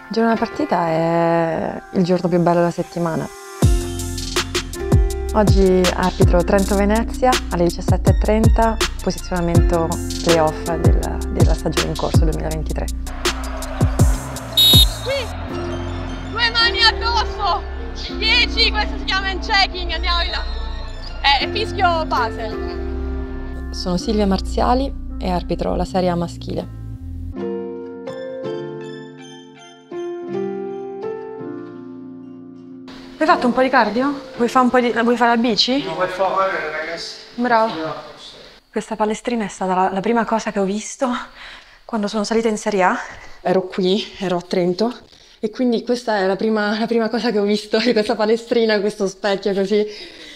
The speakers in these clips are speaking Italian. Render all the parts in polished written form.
Il giorno della partita è il giorno più bello della settimana. Oggi arbitro Trento-Venezia alle 17:30, posizionamento playoff della stagione in corso 2023. Qui, 2 mani addosso, 10, questo si chiama in checking, andiamo di là. È fischio base. Sono Silvia Marziali e arbitro la Serie A maschile. Hai fatto un po' di cardio? Vuoi fare la bici? No, per favore, ragazzi. Bravo. Questa palestrina è stata la prima cosa che ho visto quando sono salita in Serie A. Ero qui, ero a Trento, e quindi questa è la prima cosa che ho visto di questa palestrina, questo specchio così.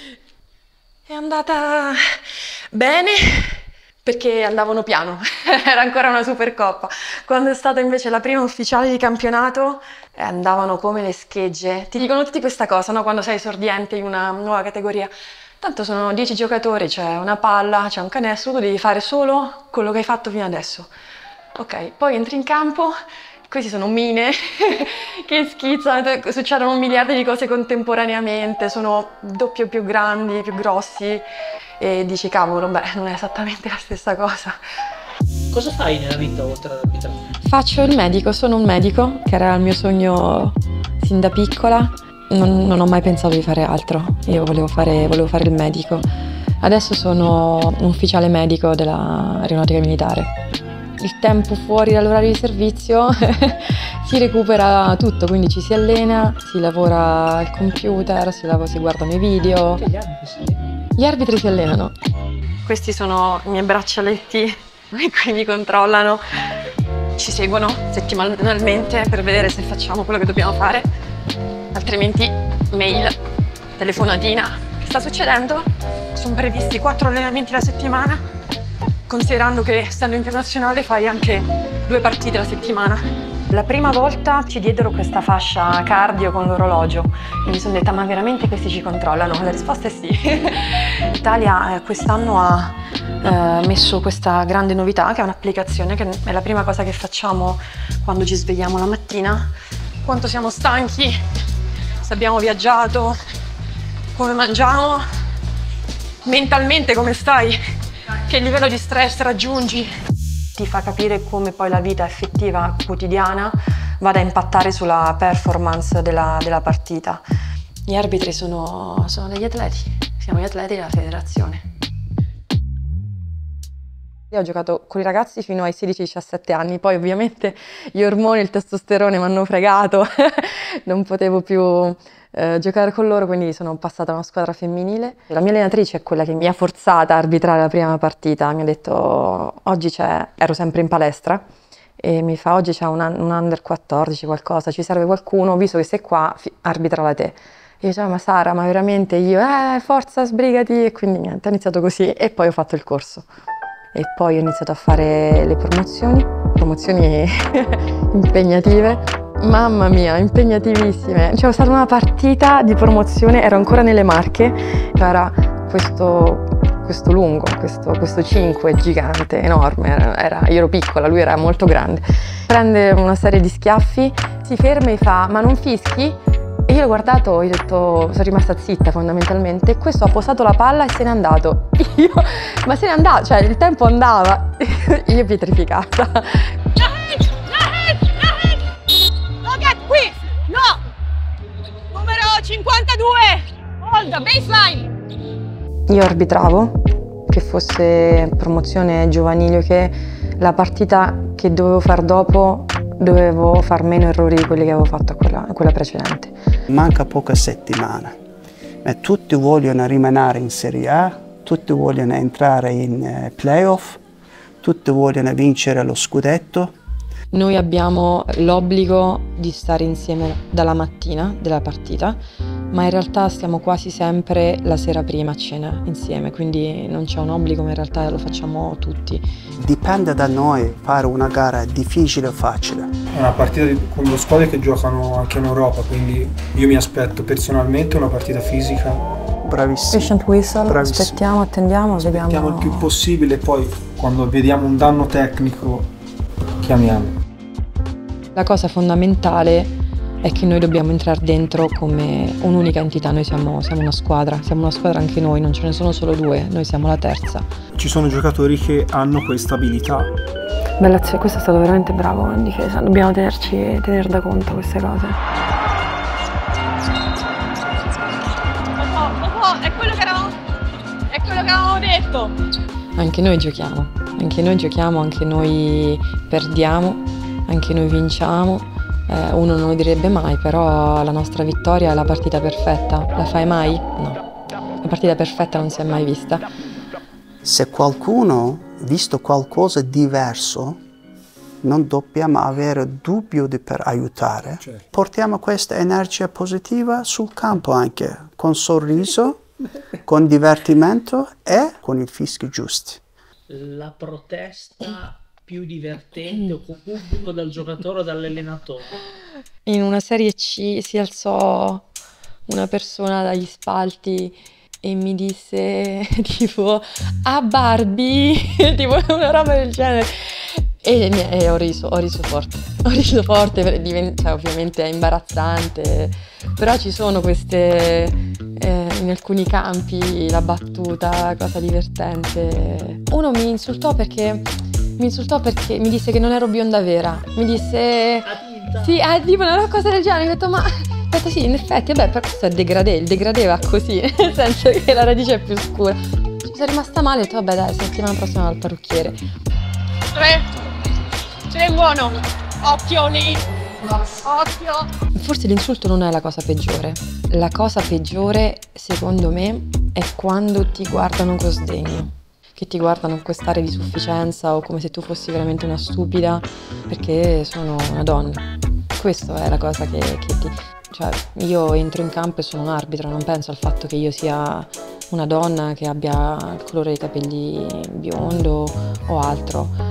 È andata bene perché andavano piano, era ancora una Supercoppa. Quando è stata invece la prima ufficiale di campionato andavano come le schegge. Ti dicono tutti questa cosa, no? Quando sei esordiente in una nuova categoria. Tanto sono 10 giocatori, c'è una palla, c'è un canestro, tu devi fare solo quello che hai fatto fino adesso. Ok, poi entri in campo, questi sono mine che schizzano, succedono un miliardo di cose contemporaneamente, sono doppio più grandi, più grossi, e dici cavolo, beh, non è esattamente la stessa cosa. Cosa fai nella vita oltre ad arbitrare? Faccio il medico, sono un medico, che era il mio sogno sin da piccola. Non ho mai pensato di fare altro, io volevo fare il medico. Adesso sono un ufficiale medico dell'aeronautica militare. Il tempo fuori dall'orario di servizio si recupera tutto, quindi ci si allena, si lavora al computer, si guardano i video. Che Gli arbitri si allenano. Questi sono i miei braccialetti qui mi controllano, ci seguono settimanalmente per vedere se facciamo quello che dobbiamo fare, altrimenti mail, telefonatina. Che sta succedendo? Sono previsti 4 allenamenti alla settimana, considerando che essendo internazionale fai anche 2 partite alla settimana. La prima volta ci diedero questa fascia cardio con l'orologio e mi sono detta, ma veramente questi ci controllano? La risposta è sì. L'Italia quest'anno ha messo questa grande novità, che è un'applicazione, che è la prima cosa che facciamo quando ci svegliamo la mattina. Quanto siamo stanchi, se abbiamo viaggiato, come mangiamo, mentalmente come stai, che livello di stress raggiungi. Ti fa capire come poi la vita effettiva quotidiana vada a impattare sulla performance della partita. Gli arbitri sono degli atleti, siamo gli atleti della federazione. Io ho giocato con i ragazzi fino ai 16-17 anni, poi ovviamente gli ormoni, il testosterone mi hanno fregato, non potevo più giocare con loro, quindi sono passata a una squadra femminile. La mia allenatrice è quella che mi ha forzata a arbitrare la prima partita, mi ha detto oggi ero sempre in palestra, e mi fa oggi c'è un under 14 qualcosa, ci serve qualcuno, visto che sei qua, arbitrala te. E io dicevo, ma Sara, ma veramente io? Forza, sbrigati, e quindi niente, ho iniziato così e poi ho fatto il corso. E poi ho iniziato a fare le promozioni impegnative. Mamma mia, impegnativissime. C'era stata una partita di promozione, ero ancora nelle Marche, c'era questo lungo, questo 5 gigante, enorme, io ero piccola, lui era molto grande. Prende una serie di schiaffi, si ferma e fa, ma non fischi? E io l'ho guardato, gli ho detto, sono rimasta zitta fondamentalmente, e questo ha posato la palla e se n'è andato. Ma se n'è andato, cioè il tempo andava, io pietrificata. Qui! No! Numero 52! Hold, baseline! Io arbitravo, che fosse promozione giovanile o che, la partita che dovevo far dopo, dovevo far meno errori di quelli che avevo fatto a quella precedente. Manca poca settimana, ma tutti vogliono rimanere in Serie A, tutti vogliono entrare in playoff, tutti vogliono vincere lo scudetto. Noi abbiamo l'obbligo di stare insieme dalla mattina della partita, ma in realtà stiamo quasi sempre la sera prima a cena insieme, quindi non c'è un obbligo, ma in realtà lo facciamo tutti. Dipende da noi fare una gara difficile o facile. È una partita con 2 squadre che giocano anche in Europa, quindi io mi aspetto personalmente una partita fisica. Bravissimo. Patient whistle, bravissimo. aspettiamo, attendiamo, vediamo. Aspettiamo il più possibile, poi quando vediamo un danno tecnico chiamiamo. La cosa fondamentale è che noi dobbiamo entrare dentro come un'unica entità, noi siamo una squadra anche noi, non ce ne sono solo due, noi siamo la terza. Ci sono giocatori che hanno questa abilità. Bellezza, questo è stato veramente bravo in difesa, dobbiamo tenere da conto queste cose. È quello che avevamo detto. Anche noi giochiamo, anche noi perdiamo, anche noi vinciamo. Uno non lo direbbe mai, però la nostra vittoria è la partita perfetta. La fai mai? No. La partita perfetta non si è mai vista. Se qualcuno ha visto qualcosa di diverso, non dobbiamo avere dubbio per aiutare. Certo. Portiamo questa energia positiva sul campo anche, con sorriso, con divertimento e con il fischio giusto. La protesta più divertente o comunque dal giocatore o dall'allenatore? In una Serie C si alzò una persona dagli spalti e mi disse tipo "Ah Barbie", tipo una roba del genere. E ho riso forte, cioè, ovviamente è imbarazzante, però ci sono queste, in alcuni campi, la battuta, cosa divertente. Uno mi insultò perché mi disse che non ero bionda vera, mi disse sì, tipo una cosa del genere, ho detto sì, in effetti, vabbè, per questo è degradé, il degradé va così, nel senso che la radice è più scura. Ci sono rimasta male e ho detto vabbè dai, settimana prossima al parrucchiere. Ce n'è buono, occhio lì, occhio. Forse l'insulto non è la cosa peggiore. La cosa peggiore, secondo me, è quando ti guardano con sdegno, che ti guardano con quest'area di sufficienza o come se tu fossi veramente una stupida perché sono una donna. Questa è la cosa che ti... Cioè, io entro in campo e sono un arbitro, non penso al fatto che io sia una donna che abbia il colore dei capelli biondo o altro.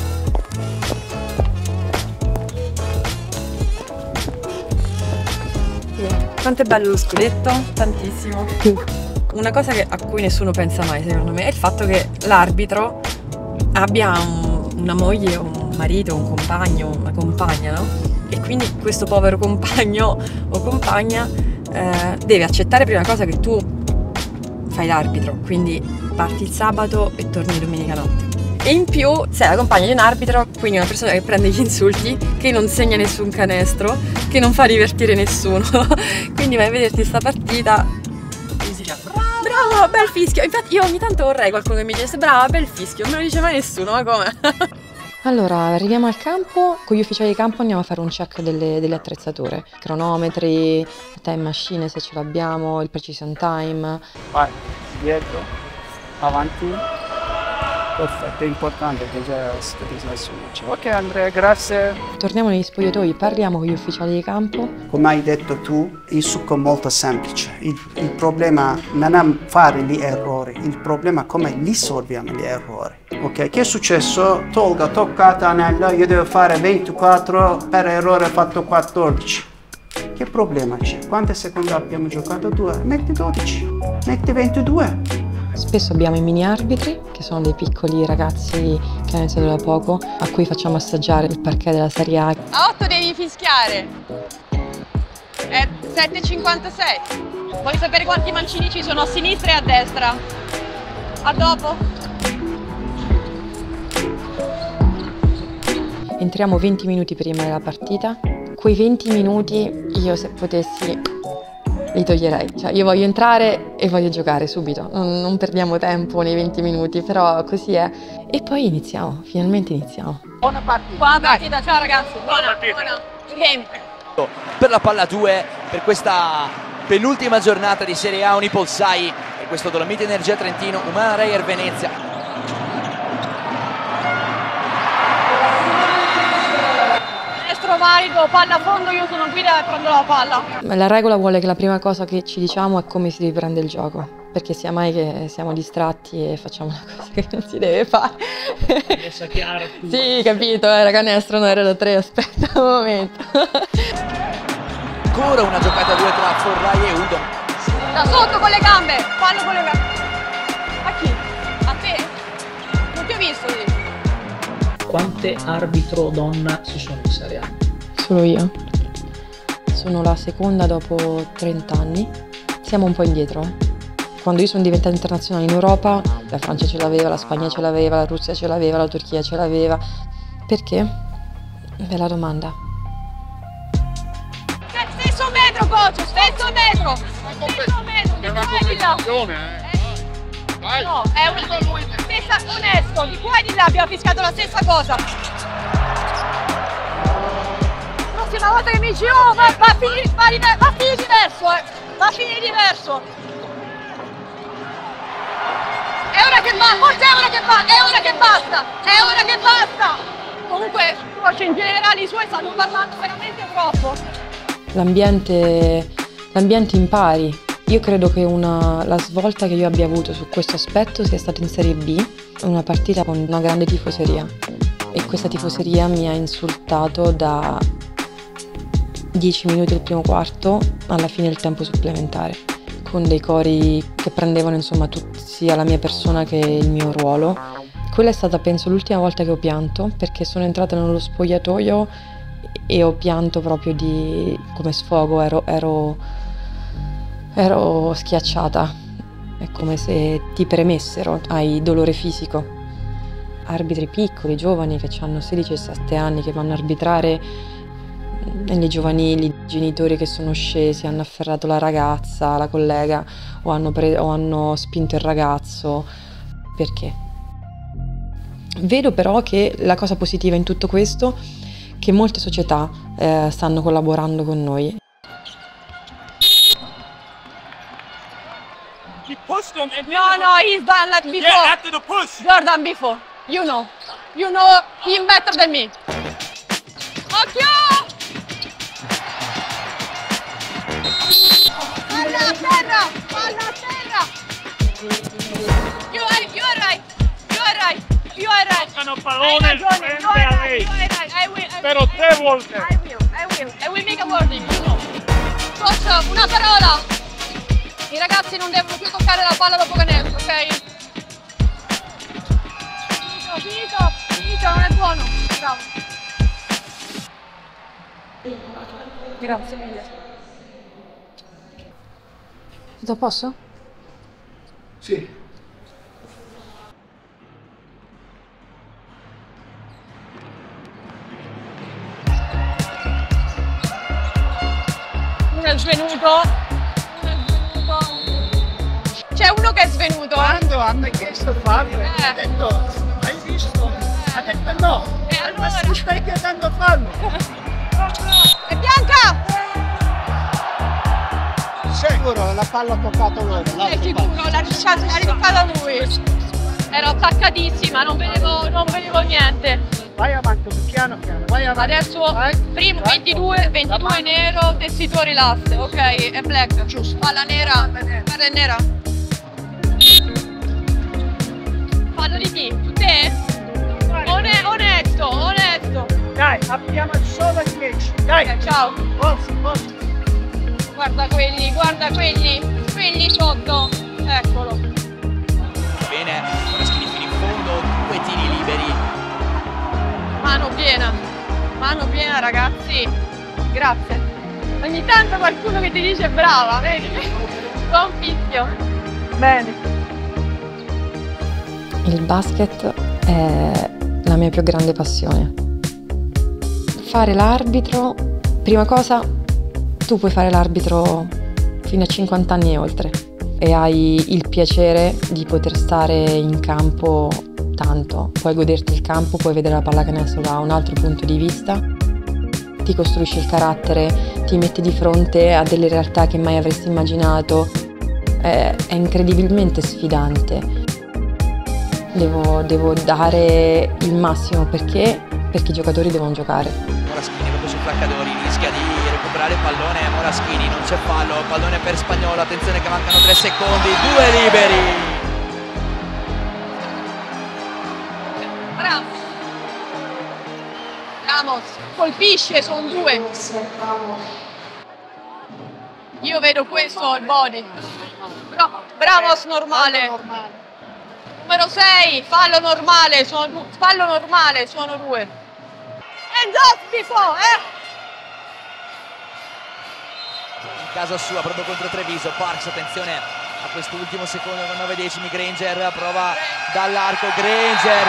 Quanto è bello lo scudetto? Tantissimo. Una cosa a cui nessuno pensa mai, secondo me, è il fatto che l'arbitro abbia una moglie, un marito, un compagno, una compagna, no? E quindi questo povero compagno o compagna deve accettare prima cosa che tu fai l'arbitro, quindi parti il sabato e torni domenica notte. E in più sei la compagna di un arbitro, quindi una persona che prende gli insulti, che non segna nessun canestro, che non fa divertire nessuno. Quindi vai a vederti sta partita. Bravo, bel fischio. Infatti io ogni tanto vorrei qualcuno che mi dicesse brava, bel fischio, non me lo dice mai nessuno, ma come? Allora, arriviamo al campo, con gli ufficiali di campo andiamo a fare un check delle attrezzature, cronometri, time machine se ce l'abbiamo, il precision time. Vai, dietro, avanti. Perfetto, è importante che già nessuno. Ok Andrea, grazie. Torniamo negli spogliatoi, parliamo con gli ufficiali di campo. Come hai detto tu, il succo è molto semplice. Il problema non è fare gli errori, il problema è come risolviamo gli errori. Ok, che è successo? Tolga, toccata anello, io devo fare 24, per errore ho fatto 14. Che problema c'è? Quante secondi abbiamo giocato? 2? Metti 12, metti 22. Spesso abbiamo i mini arbitri, che sono dei piccoli ragazzi che hanno iniziato da poco, a cui facciamo assaggiare il parquet della Serie A. A 8 devi fischiare. È 7,56. Voglio sapere quanti mancini ci sono a sinistra e a destra. A dopo. Entriamo 20 minuti prima della partita. Quei 20 minuti io, se potessi, li toglierei. Cioè, io voglio entrare e voglio giocare subito. Non perdiamo tempo nei 20 minuti, però così è. E poi iniziamo, finalmente iniziamo. Buona partita. Buona partita, ciao ragazzi. Buona game. Per la palla 2, per questa penultima giornata di Serie A, Unipol Sai e questo Dolomiti Energia Trentino, Umana Reyer Venezia. Valido, palla a fondo, io sono guida e prendo la palla. La regola vuole che la prima cosa che ci diciamo è come si riprende il gioco, perché sia mai che siamo distratti e facciamo una cosa che non si deve fare. Messa chiara. Sì, capito, la canestro non era da 3, aspetta un momento. Ancora una giocata 2 tra Forrai e Udo. Da sotto con le gambe, fallo con le gambe. A chi? A te? Non ti ho visto lì. Quante arbitro donna ci sono in Serie A? Solo io. Sono la seconda dopo 30 anni. Siamo un po' indietro, Quando io sono diventata internazionale in Europa, la Francia ce l'aveva, la Spagna ce l'aveva, la Russia ce l'aveva, la Turchia ce l'aveva. Perché? Bella domanda. Stesso metro, coach, stesso metro. Stesso metro, di qua e di là. No, è una stessa, onesto, di qua e di là abbiamo fiscato la stessa cosa. Prossima volta che mi dici, oh, va a finire diverso, va a finire diverso. È ora che va, forse è ora che va, è ora che basta, è ora che basta. Comunque, coach, in generale i suoi stanno parlando veramente troppo. L'ambiente impari. Io credo che la svolta che io abbia avuto su questo aspetto sia stata in Serie B, una partita con una grande tifoseria. E questa tifoseria mi ha insultato da 10 minuti del primo quarto alla fine del tempo supplementare, con dei cori che prendevano insomma sia la mia persona che il mio ruolo. Quella è stata, penso, l'ultima volta che ho pianto, perché sono entrata nello spogliatoio e ho pianto proprio come sfogo, ero schiacciata, è come se ti premessero, hai dolore fisico. Arbitri piccoli, giovani, che hanno 16-17 anni, che vanno a arbitrare nelle giovanili, genitori che sono scesi, hanno afferrato la ragazza, la collega, o hanno spinto il ragazzo. Perché? Vedo però che la cosa positiva in tutto questo è che molte società stanno collaborando con noi. No, he's done like before. Yeah, after the push. Jordan before. You know him better than me. Occhio! Palla a terra! Palla a terra! You are right. Toccano pallone Hai ragione, sempre a lei. you are right. I will. Però 3 volte. I will make a warning. Coach, una parola. I ragazzi non devono più toccare la palla dopo canestro, ok? Finito, non è buono. Bravo. Grazie mille. Tutto a posto? Sì. Uno è svenuto. C'è uno che è svenuto. Quando hanno chiesto fallo, ha detto, hai visto? Ha detto no, allora? ma si stai chiedendo fallo. È bianca! Sicuro, la palla ha toccato loro. È sicuro, l'ha ritoccata lui. Ero attaccatissima, non vedevo niente. Vai avanti, piano, vai avanti. Adesso, vai. primo 22 nero, tessitori latte, ok, è black. Giusto. Palla nera, guarda è nera. Fallo di chi? Su te? Onesto. Dai, abbiamo solo 10. Dai, Ok, ciao. Forza. Guarda quelli sotto. Eccolo. Bene, Moraschini fino in fondo, 2 tiri liberi. Mano piena ragazzi. Grazie. Ogni tanto qualcuno che ti dice brava, vedi? Buon fischio. Bene. Il basket è la mia più grande passione. Fare l'arbitro, prima cosa, tu puoi fare l'arbitro fino a 50 anni e oltre e hai il piacere di poter stare in campo tanto, puoi goderti il campo, puoi vedere la pallacanestro da un altro punto di vista, ti costruisci il carattere, ti metti di fronte a delle realtà che mai avresti immaginato, è incredibilmente sfidante. Devo dare il massimo perché i giocatori devono giocare. Moraschini proprio su Flaccadori, rischia di recuperare il pallone, Moraschini, non c'è fallo, pallone per Spagnolo, attenzione che mancano 3 secondi, 2 liberi. Bravo. Ramos, colpisce, sono 2. Io vedo questo, il body. Bravos normale. Numero 6, fallo normale, sono 2. And just before, in casa sua proprio contro Treviso. Parks, attenzione a quest'ultimo secondo con 9 decimi. Granger prova dall'arco, Granger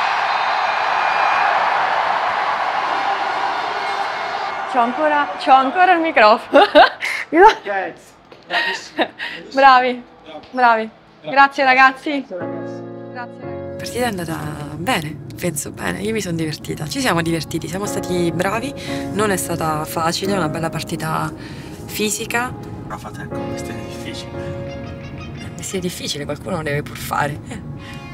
c'ho ancora il microfono. Bravi. Grazie ragazzi. Grazie. La partita è andata bene, penso bene, io mi sono divertita, ci siamo divertiti, siamo stati bravi, non è stata facile, è una bella partita fisica. Ma fate anche un mestiere difficile. È un mestiere difficile, qualcuno lo deve pur fare.